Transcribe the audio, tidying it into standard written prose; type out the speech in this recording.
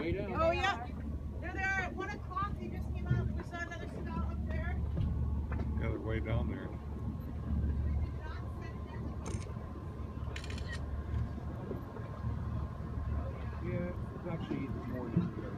way down. Oh, yeah. They're there at 1 o'clock. They just came out. We saw another scout up there. Yeah, they're way down there. Yeah, it's actually more than